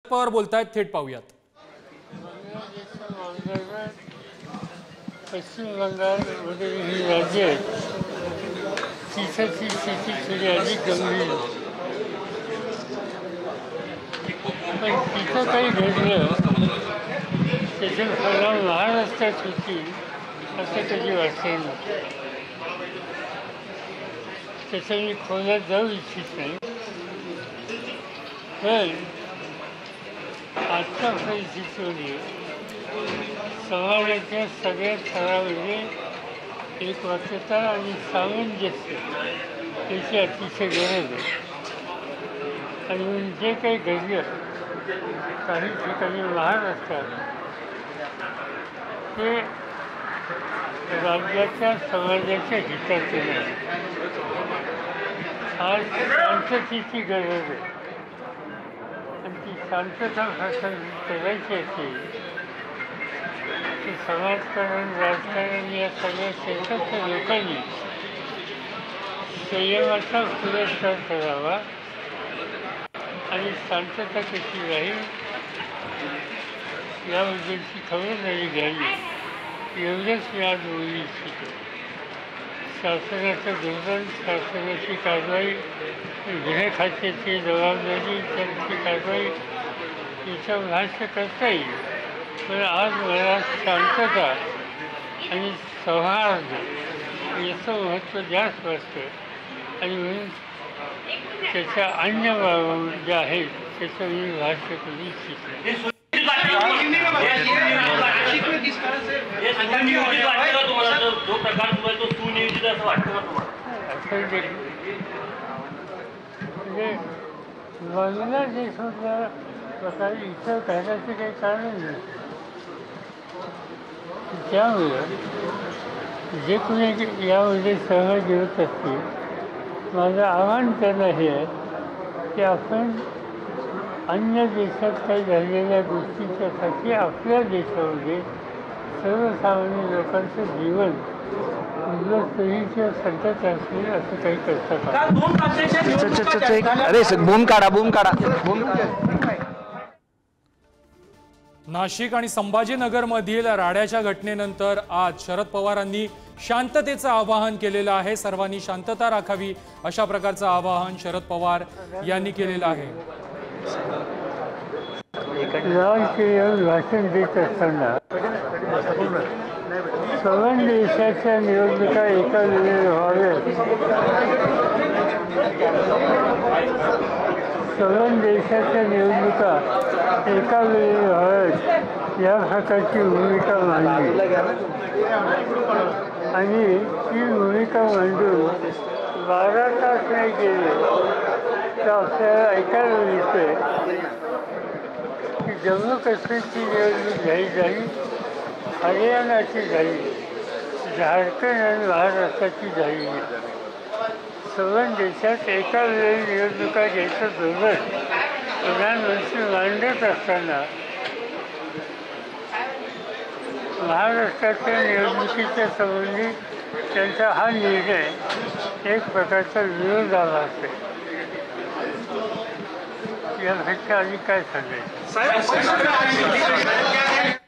पवार बोलतायत, थेट पाहूयात। पश्चिम बंगालमध्ये ही राज्य आहेत, तिथं स्थिती थोडी अधिक गंभीर आहे। पण तिथं काही घडलं त्याचे परिणाम महाराष्ट्रात होतील असं कधी वाटलं नव्हतं। त्याचं मी खोलात जाऊ इच्छित नाही, पण आजच्या परिस्थितीमध्ये समाजाच्या सगळ्या थरामध्ये एकवाक्यता आणि सामंजस्य याची अतिशय गरज आहे। आणि म्हणून जे काही घडलं काही ठिकाणी महाराष्ट्रात ते राज्याच्या समाजाच्या हिताचे नाही। आज शांततेची गरज आहे आणि ती शांतता करायची असेल की समाजकारण राजकारण या सगळ्या क्षेत्रातल्या लोकांनी संयमाचा पुरस्कार करावा आणि शांतता कशी राहील याबद्दलची खबरदारी घ्यावी, एवढंच मी आज बोलू इच्छितो। शासनाचं धोरण, शासनाची कारवाई, गृह खात्याची जबाबदारी, त्यांची कारवाई याचं भाष्य करता येईल, पण आज मला शांतता आणि सौहार्द याचं महत्त्व जास्त वाटतं आणि म्हणून त्याच्या अन्य बाबी ज्या आहेत त्याचं मी भाष्य करू इच्छितो। वंदना देशमुखला प्रकारे इथं कहण्याचं काही कारण नाही। त्यामुळं जे कोणी यामध्ये सहभागी होत असतील, माझं आव्हान त्यांना हे आहे की आपण अन्य देशात काही झालेल्या गोष्टीच्यासाठी आपल्या देशामध्ये सर्वसामान्य लोकांचं जीवन उद्ध्वस्त होईल किंवा संकट असेल असं काही करता नाशिक आणि संभाजीनगरमधील राड्याच्या घटनेनंतर आज शरद पवारांनी शांततेचं आवाहन केलेलं आहे। सर्वांनी शांतता राखावी अशा प्रकारचं आवाहन शरद पवार यांनी केलेलं आहे। लाल किल्ल्यावर भाषण देत असताना सर्व देशाच्या निवडणुका एका वेळी व्हाव्यात, सर्व देशाच्या निवडणुका एका वेळी व्हाव्यात या प्रकारची भूमिका मांडली आणि ती भूमिका मांडून 12 तास नाही गेले तर आपल्याला ऐकायला मिळतंय की जम्मू काश्मीरची निवडणूक जाहीर झाली, हरियाणाची झाली, झारखंड आणि महाराष्ट्राची झाली। सर्व देशात एका वेळी निवडणुका घ्यायचं धोरण प्रधानमंत्री मांडत असताना महाराष्ट्राच्या निवडणुकीच्या संबंधी त्यांचा हा निर्णय एक प्रकारचा विरोधाभास आहे। यापेक्षा आधी काय सांगायचं?